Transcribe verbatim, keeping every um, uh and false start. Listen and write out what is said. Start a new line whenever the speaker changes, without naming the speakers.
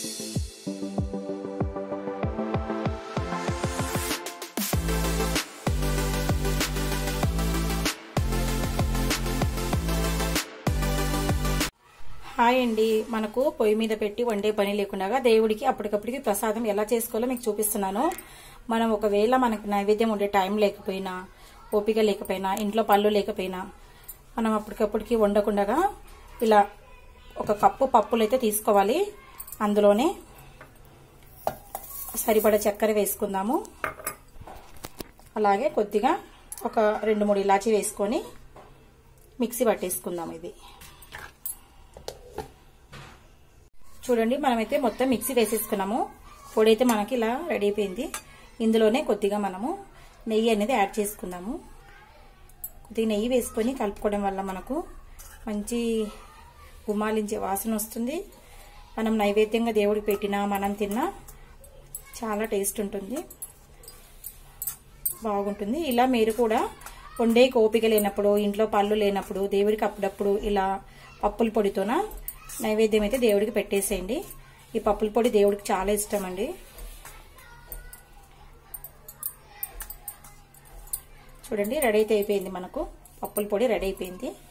Hi అండి, మనకు పొయ్యి మీద పెట్టి వండే పని లేకుండా దేవుడికి అప్పటికప్పటికి ప్రసాదం ఎలా చేసుకోవాలో మీకు చూపిస్తున్నాను. మనం ఒకవేళ మనకు నైవేద్యం ఉండే టైం లేకపోయినా, ఓపిక లేకపోయినా, ఇంట్లో పళ్ళు లేకపోయినా మనం అప్పటికప్పటికి వండకుండా ఇలా ఒక కప్పు పప్పులు అయితే తీసుకోవాలి. అందులోనే సరిపడా చక్కెర వేసుకుందాము. అలాగే కొద్దిగా ఒక రెండు మూడు ఇలాచీ వేసుకొని మిక్సీ పట్టేసుకుందాం. ఇది చూడండి, మనమైతే మొత్తం మిక్సీ వేసేసుకున్నాము. పొడి అయితే మనకి ఇలా రెడీ అయిపోయింది. ఇందులోనే కొద్దిగా మనము నెయ్యి అనేది యాడ్ చేసుకుందాము. కొద్దిగా నెయ్యి వేసుకొని కలుపుకోవడం వల్ల మనకు మంచి గుమాలించే వాసన వస్తుంది. మనం నైవేద్యంగా దేవుడికి పెట్టినా మనం తిన్నా చాలా టేస్ట్ ఉంటుంది, బాగుంటుంది. ఇలా మీరు కూడా వండే ఓపిక లేనప్పుడు, ఇంట్లో పళ్ళు లేనప్పుడు, దేవుడికి అప్పుడప్పుడు ఇలా పప్పుల పొడితోన నైవేద్యం అయితే దేవుడికి పెట్టేసేయండి. ఈ పప్పుల పొడి దేవుడికి చాలా ఇష్టం అండి. చూడండి, రెడీ అయితే అయిపోయింది. మనకు పప్పుల పొడి రెడీ అయిపోయింది.